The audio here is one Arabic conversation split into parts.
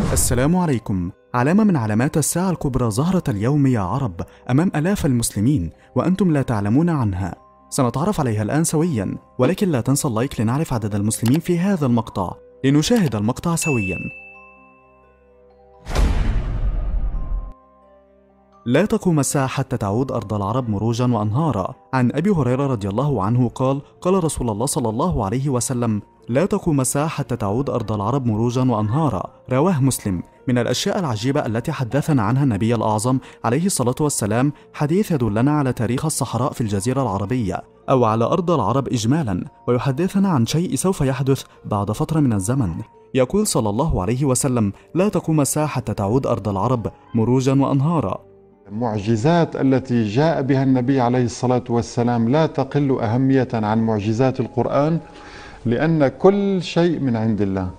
السلام عليكم. علامة من علامات الساعة الكبرى ظهرت اليوم يا عرب أمام آلاف المسلمين وأنتم لا تعلمون عنها. سنتعرف عليها الآن سويا، ولكن لا تنسى اللايك لنعرف عدد المسلمين في هذا المقطع. لنشاهد المقطع سويا. لا تقوم الساعة حتى تعود أرض العرب مروجا وأنهارا. عن أبي هريرة رضي الله عنه قال: قال رسول الله صلى الله عليه وسلم: لا تقوم الساعة حتى تعود أرض العرب مروجا وأنهارا. رواه مسلم. من الأشياء العجيبة التي حدثنا عنها النبي الأعظم عليه الصلاة والسلام حديث يدلنا على تاريخ الصحراء في الجزيرة العربية أو على أرض العرب إجمالا، ويحدثنا عن شيء سوف يحدث بعد فترة من الزمن. يقول صلى الله عليه وسلم: لا تقوم الساعة حتى تعود أرض العرب مروجا وأنهارا. المعجزات التي جاء بها النبي عليه الصلاة والسلام لا تقل أهمية عن معجزات القرآن، لأن كل شيء من عند الله،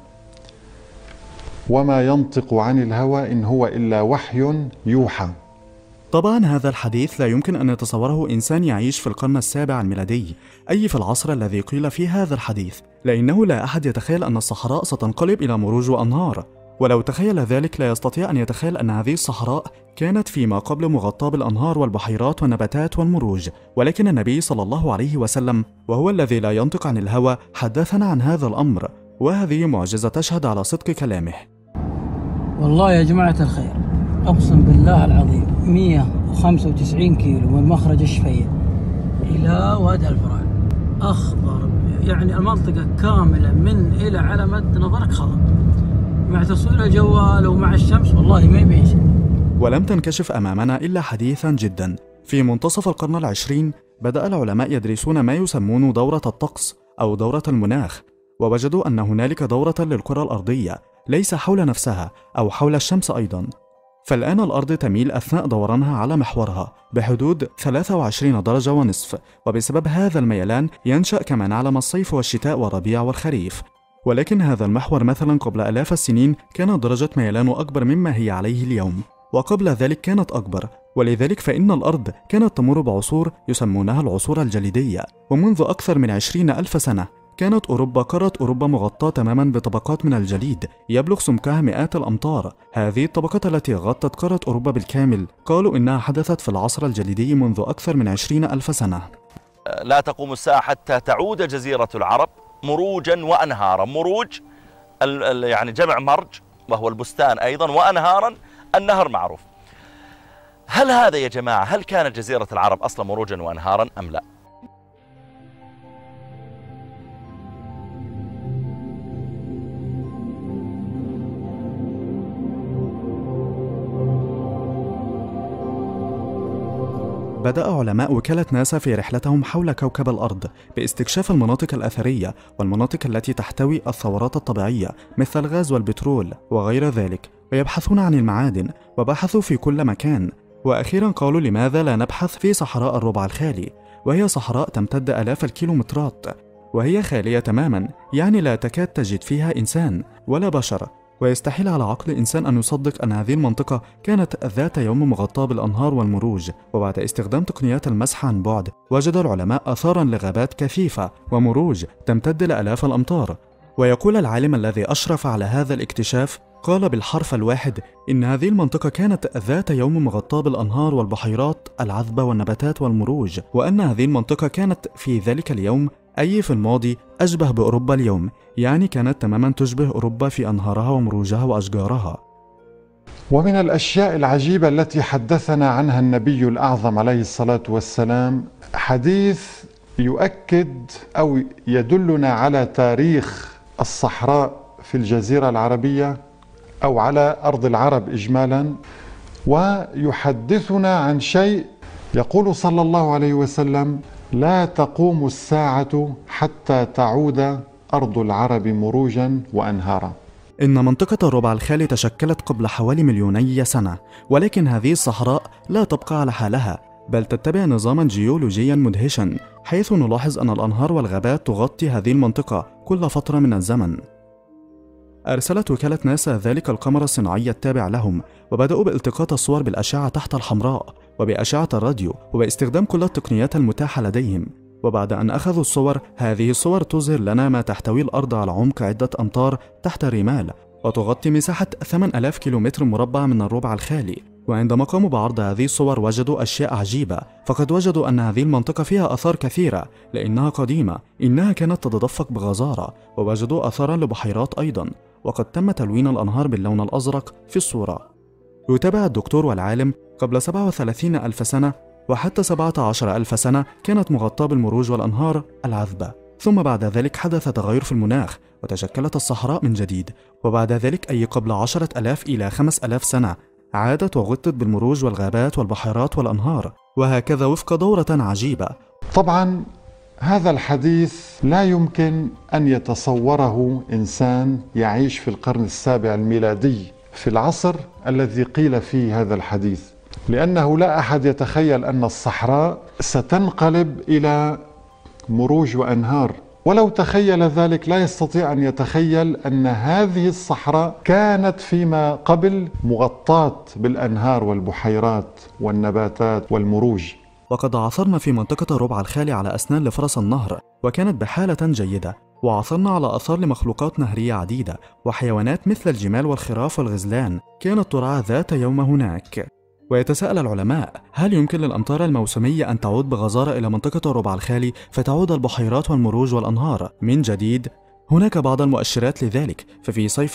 وما ينطق عن الهوى إن هو إلا وحي يوحى. طبعا هذا الحديث لا يمكن أن يتصوره إنسان يعيش في القرن السابع الميلادي، أي في العصر الذي قيل فيه هذا الحديث، لأنه لا أحد يتخيل أن الصحراء ستنقلب إلى مروج وأنهار، ولو تخيل ذلك لا يستطيع أن يتخيل أن هذه الصحراء كانت فيما قبل مغطاة بالأنهار والبحيرات والنباتات والمروج. ولكن النبي صلى الله عليه وسلم وهو الذي لا ينطق عن الهوى حدثنا عن هذا الأمر، وهذه معجزة تشهد على صدق كلامه. والله يا جماعة الخير، أقسم بالله العظيم 195 كيلو من مخرج الشفية إلى وادي الفرات، أخضر يعني المنطقة كاملة من إلى على مد نظرك خضر، مع تصوير الجوال ومع الشمس والله ما يبيش. ولم تنكشف أمامنا إلا حديثا جدا. في منتصف القرن العشرين بدأ العلماء يدرسون ما يسمون دورة الطقس أو دورة المناخ، ووجدوا أن هنالك دورة للكرة الأرضية ليس حول نفسها أو حول الشمس أيضا. فالآن الأرض تميل أثناء دورانها على محورها بحدود 23 درجة ونصف، وبسبب هذا الميلان ينشأ كما نعلم الصيف والشتاء والربيع والخريف. ولكن هذا المحور مثلا قبل آلاف السنين كانت درجة ميلانه أكبر مما هي عليه اليوم، وقبل ذلك كانت أكبر، ولذلك فإن الأرض كانت تمر بعصور يسمونها العصور الجليدية. ومنذ أكثر من 20,000 سنة كانت قارة أوروبا مغطاة تماما بطبقات من الجليد يبلغ سمكها مئات الأمتار. هذه الطبقات التي غطت قارة أوروبا بالكامل قالوا إنها حدثت في العصر الجليدي منذ أكثر من 20,000 سنة. لا تقوم الساعة حتى تعود جزيرة العرب مروجا وأنهارا. مروج يعني جمع مرج وهو البستان أيضا، وأنهارا النهر معروف. هل هذا يا جماعة، هل كانت جزيرة العرب أصلا مروجا وأنهارا أم لا؟ بدأ علماء وكالة ناسا في رحلتهم حول كوكب الأرض باستكشاف المناطق الأثرية والمناطق التي تحتوي الثورات الطبيعية مثل الغاز والبترول وغير ذلك، ويبحثون عن المعادن، وبحثوا في كل مكان. وأخيرا قالوا: لماذا لا نبحث في صحراء الربع الخالي؟ وهي صحراء تمتد آلاف الكيلومترات، وهي خالية تماما، يعني لا تكاد تجد فيها إنسان ولا بشر، ويستحيل على عقل إنسان أن يصدق أن هذه المنطقة كانت ذات يوم مغطاة بالأنهار والمروج. وبعد استخدام تقنيات المسح عن بعد وجد العلماء آثارا لغابات كثيفة ومروج تمتد لآلاف الأمتار. ويقول العالم الذي أشرف على هذا الاكتشاف، قال بالحرف الواحد إن هذه المنطقة كانت ذات يوم مغطاة بالأنهار والبحيرات العذبة والنباتات والمروج، وأن هذه المنطقة كانت في ذلك اليوم أي في الماضي أشبه بأوروبا اليوم، يعني كانت تماما تشبه أوروبا في أنهارها ومروجها وأشجارها. ومن الأشياء العجيبة التي حدثنا عنها النبي الأعظم عليه الصلاة والسلام حديث يؤكد أو يدلنا على تاريخ الصحراء في الجزيرة العربية أو على أرض العرب إجمالا، ويحدثنا عن شيء يقول صلى الله عليه وسلم: لا تقوم الساعة حتى تعود أرض العرب مروجا وأنهارا. إن منطقة الربع الخالي تشكلت قبل حوالي 2,000,000 سنة، ولكن هذه الصحراء لا تبقى على حالها، بل تتبع نظاما جيولوجيا مدهشا، حيث نلاحظ أن الأنهار والغابات تغطي هذه المنطقة كل فترة من الزمن. أرسلت وكالة ناسا ذلك القمر الصناعي التابع لهم، وبدأوا بالتقاط الصور بالأشعة تحت الحمراء وبأشعة الراديو وباستخدام كل التقنيات المتاحة لديهم. وبعد أن أخذوا الصور، هذه الصور تظهر لنا ما تحتوي الأرض على عمق عدة أمتار تحت الرمال، وتغطي مساحة 8000 كيلومتر مربع من الربع الخالي. وعندما قاموا بعرض هذه الصور وجدوا أشياء عجيبة، فقد وجدوا أن هذه المنطقة فيها آثار كثيرة لأنها قديمة، إنها كانت تتدفق بغزارة، ووجدوا آثارا لبحيرات أيضا، وقد تم تلوين الأنهار باللون الأزرق في الصورة. يتابع الدكتور والعالم قبل 37 ألف سنة وحتى 17 ألف سنة كانت مغطاة بالمروج والأنهار العذبة، ثم بعد ذلك حدث تغير في المناخ وتشكلت الصحراء من جديد، وبعد ذلك أي قبل 10,000 إلى 5,000 سنة عادت وغطت بالمروج والغابات والبحيرات والأنهار، وهكذا وفق دورة عجيبة. طبعا هذا الحديث لا يمكن أن يتصوره إنسان يعيش في القرن السابع الميلادي في العصر الذي قيل فيه هذا الحديث، لأنه لا أحد يتخيل أن الصحراء ستنقلب إلى مروج وأنهار، ولو تخيل ذلك لا يستطيع أن يتخيل أن هذه الصحراء كانت فيما قبل مغطاة بالأنهار والبحيرات والنباتات والمروج. وقد عثرنا في منطقة الربع الخالي على أسنان لفرس النهر وكانت بحالة جيدة، وعثرنا على آثار لمخلوقات نهرية عديدة وحيوانات مثل الجمال والخراف والغزلان كانت ترعى ذات يوم هناك. ويتساءل العلماء: هل يمكن للأمطار الموسمية أن تعود بغزارة إلى منطقة الربع الخالي فتعود البحيرات والمروج والأنهار من جديد؟ هناك بعض المؤشرات لذلك، ففي صيف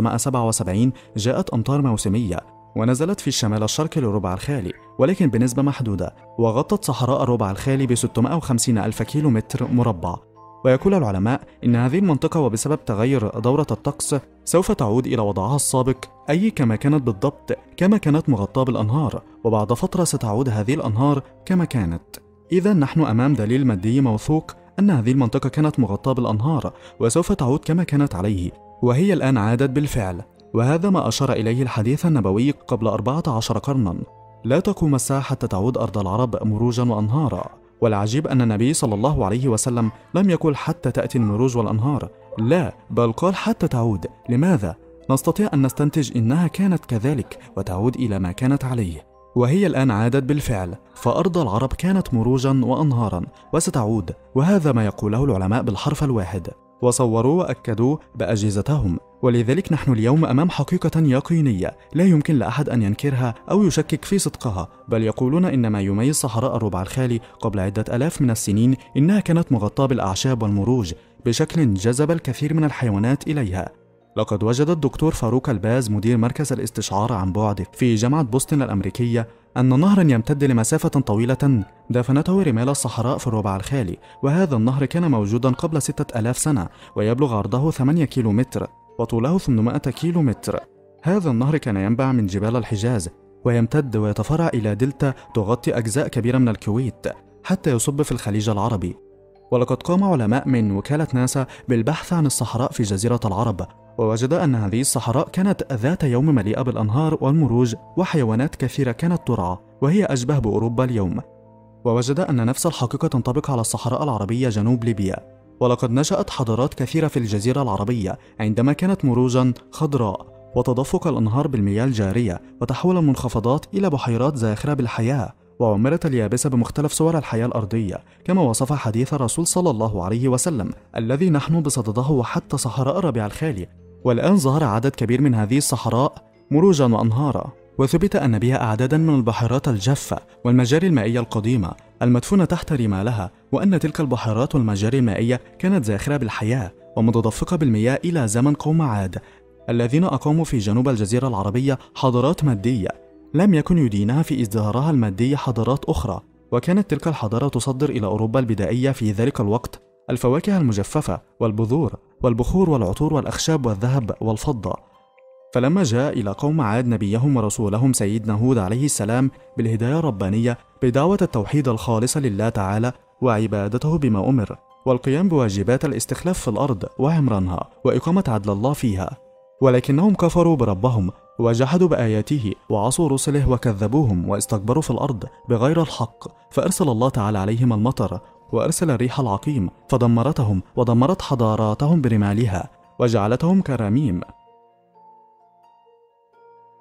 1977 جاءت أمطار موسمية ونزلت في الشمال الشرقي للربع الخالي، ولكن بنسبة محدودة، وغطت صحراء الربع الخالي ب 650 ألف كيلومتر مربع. ويقول العلماء إن هذه المنطقة وبسبب تغير دورة الطقس سوف تعود إلى وضعها السابق، أي كما كانت بالضبط، كما كانت مغطاة بالأنهار، وبعد فترة ستعود هذه الأنهار كما كانت. إذا نحن أمام دليل مادي موثوق أن هذه المنطقة كانت مغطاة بالأنهار وسوف تعود كما كانت عليه، وهي الآن عادت بالفعل، وهذا ما أشار إليه الحديث النبوي قبل 14 قرنا: لا تقوم الساعة حتى تعود أرض العرب مروجا وأنهارا. والعجيب أن النبي صلى الله عليه وسلم لم يقل حتى تأتي المروج والأنهار، لا، بل قال حتى تعود. لماذا؟ نستطيع أن نستنتج إنها كانت كذلك وتعود إلى ما كانت عليه، وهي الآن عادت بالفعل، فأرض العرب كانت مروجا وأنهارا وستعود، وهذا ما يقوله العلماء بالحرف الواحد، وصوروا وأكدوا بأجهزتهم. ولذلك نحن اليوم أمام حقيقة يقينية لا يمكن لأحد أن ينكرها أو يشكك في صدقها، بل يقولون إن ما يميز صحراء الربع الخالي قبل عدة آلاف من السنين إنها كانت مغطاة بالأعشاب والمروج بشكل جذب الكثير من الحيوانات إليها. لقد وجد الدكتور فاروق الباز مدير مركز الاستشعار عن بعد في جامعة بوسطن الأمريكية أن نهرا يمتد لمسافة طويلة دفنته رمال الصحراء في الربع الخالي، وهذا النهر كان موجودا قبل 6000 سنة ويبلغ عرضه 8 كيلومتر وطوله 800 كيلومتر. هذا النهر كان ينبع من جبال الحجاز ويمتد ويتفرع إلى دلتا تغطي أجزاء كبيرة من الكويت حتى يصب في الخليج العربي. ولقد قام علماء من وكالة ناسا بالبحث عن الصحراء في جزيرة العرب، ووجد أن هذه الصحراء كانت ذات يوم مليئة بالأنهار والمروج وحيوانات كثيرة كانت ترعى، وهي أشبه بأوروبا اليوم. ووجد أن نفس الحقيقة تنطبق على الصحراء العربية جنوب ليبيا. ولقد نشأت حضارات كثيرة في الجزيرة العربية عندما كانت مروجا خضراء، وتدفق الأنهار بالمياه الجارية، وتحول المنخفضات إلى بحيرات زاخرة بالحياة، وعمرت اليابسة بمختلف صور الحياة الأرضية كما وصف حديث الرسول صلى الله عليه وسلم الذي نحن بصدده وحتى صحراء الربيع الخالي. والآن ظهر عدد كبير من هذه الصحراء مروجا وأنهارا، وثبت أن بها أعدادا من البحيرات الجافة والمجاري المائية القديمة المدفونة تحت رمالها، وأن تلك البحيرات والمجاري المائية كانت زاخرة بالحياة ومتدفقة بالمياه إلى زمن قوم عاد الذين أقاموا في جنوب الجزيرة العربية حضارات مادية لم يكن يدينها في ازدهارها المادي حضارات أخرى. وكانت تلك الحضارة تصدر إلى أوروبا البدائية في ذلك الوقت الفواكه المجففة والبذور والبخور والعطور والأخشاب والذهب والفضة. فلما جاء إلى قوم عاد نبيهم ورسولهم سيدنا هود عليه السلام بالهداية الربانية بدعوة التوحيد الخالص لله تعالى وعبادته بما أمر، والقيام بواجبات الاستخلاف في الأرض وعمرانها وإقامة عدل الله فيها، ولكنهم كفروا بربهم وجحدوا بآياته وعصوا رسله وكذبوهم واستكبروا في الأرض بغير الحق، فأرسل الله تعالى عليهم المطر وأرسل الريح العقيم فدمرتهم ودمرت حضاراتهم برمالها وجعلتهم كرميم.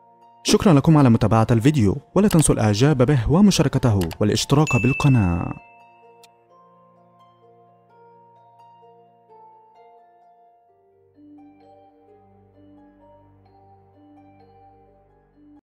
شكرا لكم على متابعة الفيديو، ولا تنسوا الإعجاب به ومشاركته والاشتراك بالقناة.